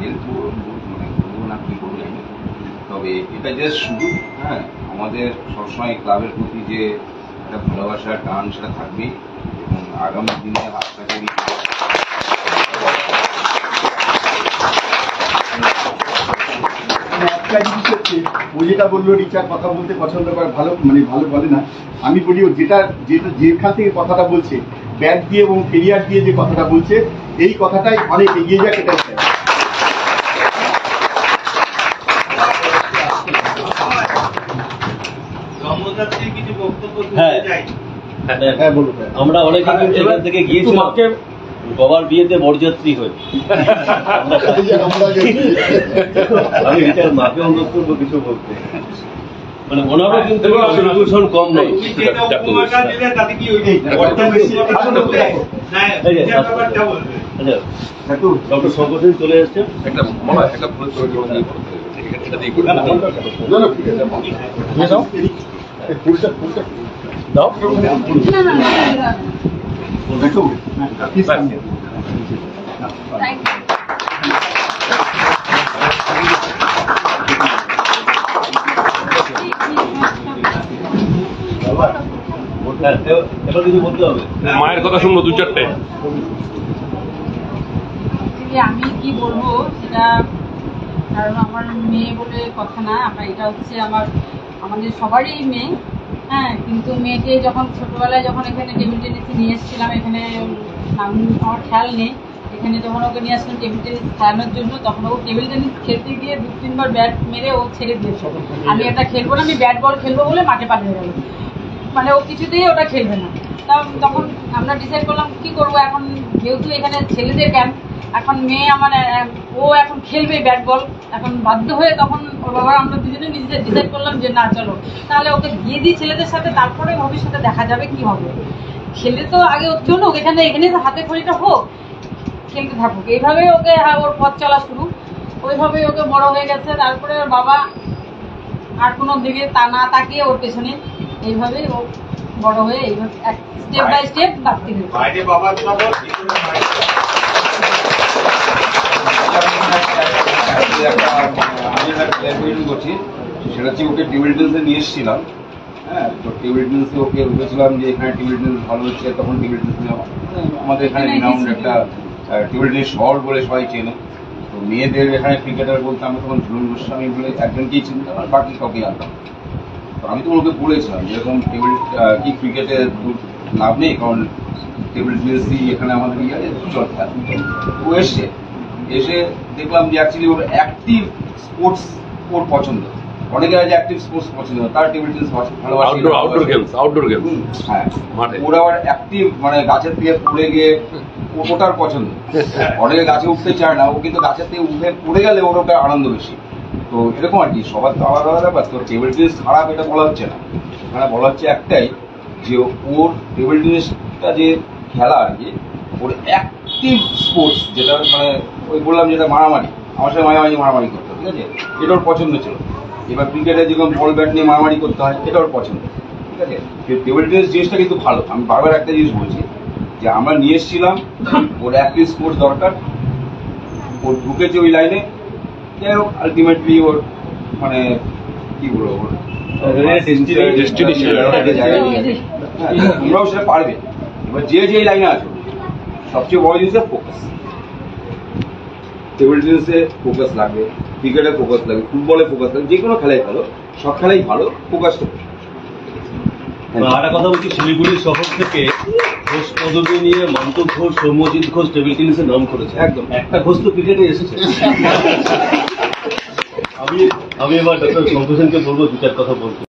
Help মানে করবো না কি করবো জানি, তবে এটা জাস্ট শুধু হ্যাঁ আমাদের সবসময় ক্লাবের প্রতি যে একটা ভালোবাসার টান সেটা থাকবেই, এবং আগামী দিনে আপনাকে একটা জিনিস হচ্ছে ও যেটা বললো রিচার কথা বলতে পছন্দ করে, ভালো মানে ভালো বলে না, আমি বলি ও যেটা যেখান থেকে কথাটা বলছে ব্যাট দিয়ে এবং কেরিয়ার দিয়ে যে কথাটা বলছে এই কথাটাই অনেক এগিয়ে যাক, এটাই চাই। হ্যাঁ বলুন। আমরা অনেকে কিন্তু এখান থেকে গিয়েছিলাম বাবার বিয়েতে বরযাত্রী হয়ে। আমি রিচার মাকে অনুরোধ করবো কিছু বলতে, মানে ওনারও কিন্তু কন্ট্রিবিউশন কম নেই। ডক্টর শঙ্কর চলে এসছেন, একটা দাও এবার কিছু বলতে হবে, মায়ের কথা শুনবো দু চারটে। আমি কি বলবো সেটা, কারণ আমার মেয়ে বলে কথা না, আমরা এটা হচ্ছে আমাদের সবারই মেয়ে। হ্যাঁ, কিন্তু মেয়েকে যখন ছোটবেলায় যখন এখানে টেবিল টেনিসে নিয়ে এসেছিলাম, এখানে আমার খেয়াল নেই, এখানে যখন ওকে নিয়ে আসলাম টেবিল টেনিস খেলানোর জন্য, তখন ও টেবিল টেনিস খেলতে গিয়ে 2-3 বার ব্যাট মেরে ও ছেড়ে দিয়েছে। আমি এটা খেলবো না, আমি ব্যাট বল খেলবো বলে মাঠে পাঠিয়ে গেল, মানে ও কিছুতেই ওটা খেলবে না। তখন আমরা ডিসাইড করলাম কি করবো, এখন যেহেতু এখানে ছেলেদের ক্যাম্প, এখন মেয়ে আমার ও এখন খেলবে ব্যাট বল, এখন বাধ্য হয়ে তখন ওর বাবা আমরা দুজনে নিজে ডিসাইড করলাম যে না চলো তাহলে ওকে দিয়ে দিই ছেলেদের সাথে, তারপরে ভবিষ্যতে দেখা যাবে কি হবে। খেলে তো আগে চলুক, এখানে তো হাতে খড়িটা হোক, খেলতে থাকুক, এইভাবেই ওকে ওর পথ চলা শুরু, ওইভাবেই ওকে বড় হয়ে গেছে। তারপরে ওর বাবা আর কোনো দিকে না তাকিয়ে ওর পেছনে এইভাবেই ও বড় হয়ে এইভাবে স্টেপ বাই স্টেপ বাড়তে হয়েছে। করছি সেটা হচ্ছে ওকে টেবিল টেনিসে নিয়ে এসেছিলাম। হ্যাঁ, তো টেবিল টেনিসে ওকে ভেবেছিলাম যে এখানে টেবিল টেনিস ভালো হচ্ছে, তখন টেবিল টেনিস আমাদের এখানে রিনাউন্ড একটা টেবিল টেনিস শহর বলে সবাই চেনে। তো মেয়েদের এখানে ক্রিকেটার বলতে আমরা তখন ঝুলন গোস্বামী বলে একজনকেই চিনতাম, আর বাকি কাউকে জানতাম। তো আমি তো ওকে বলেছিলাম যেরকম টেবিল কি ক্রিকেটে লাভ নেই, কারণ টেবিল টেনিসই এখানে আমাদের চর্চা। ও এসে দেখলাম যে অ্যাকচুয়ালি ওর অ্যাক্টিভ স্পোর্টস ওর পছন্দ। অনেকে আছে অ্যাক্টিভ স্পোর্টস পছন্দ, তার টেবিল টেনিস ভালোবাসে, আউটডোর গেমস হ্যাঁ, ওরা আবার অ্যাক্টিভ মানে গাছের থেকে পড়ে গিয়ে ওটার পছন্দ। অনেকে গাছে উঠতে চায় না, ও কিন্তু গাছের থেকে উঠে পড়ে গেলে ওর ওটা আনন্দ বেশি। তো এরকম আর কি, সবার তো আলাদা আলাদা ব্যাপার। তো টেবিল টেনিস খারাপ এটা বলা হচ্ছে না, এখানে বলা হচ্ছে একটাই যে ওর টেবিল টেনিসটা যে খেলা আর কি, ওর অ্যাক্টিভ স্পোর্টস যেটা মানে ওই বললাম যেটা মারামারি, আমার সাথে মারামারি করতো, ঠিক আছে, এটা ওর পছন্দ ছিল। এবার ক্রিকেটে যেরকম বল ব্যাট নিয়ে মারামারি করতে হয়, এটা ওর পছন্দ, ঠিক আছে। টেবিল টেনিস জিনিসটা কিন্তু ভালো। আমি বারবার একটা জিনিস বলছি যে আমরা নিয়ে এসেছিলাম, ওর অ্যাক্টিভ স্পোর্টস দরকার, ওর ঢুকেছে ওই লাইনে, যাই হোক আলটিমেটলি ওর মানে কি বলবো, ওর তোমরাও সেটা পারবে। এবার যে লাইনে আছো, সবচেয়ে বড় জিনিস ফোকাস। টেবিল টেনিসে ফোকাস লাগবে, ক্রিকেটে ফোকাস লাগবে, ফুটবলে ফোকাস লাগবে, যে কোনো খেলাই ভালো, সব খেলাই ভালো, ফোকাসটা। আর একটা কথা বলছি, শিলিগুড়ি শহর থেকে ঘোষ পদবী নিয়ে মান্ত ঘোষ, সৌম্যজিৎ ঘোষ টেবিল টেনিসের নাম করেছে। একদম একটা ঘোষ তো ক্রিকেটে এসেছে। আমি এবার ডক্টর শঙ্কর সেনকে বলবো দু চার কথা বলতে।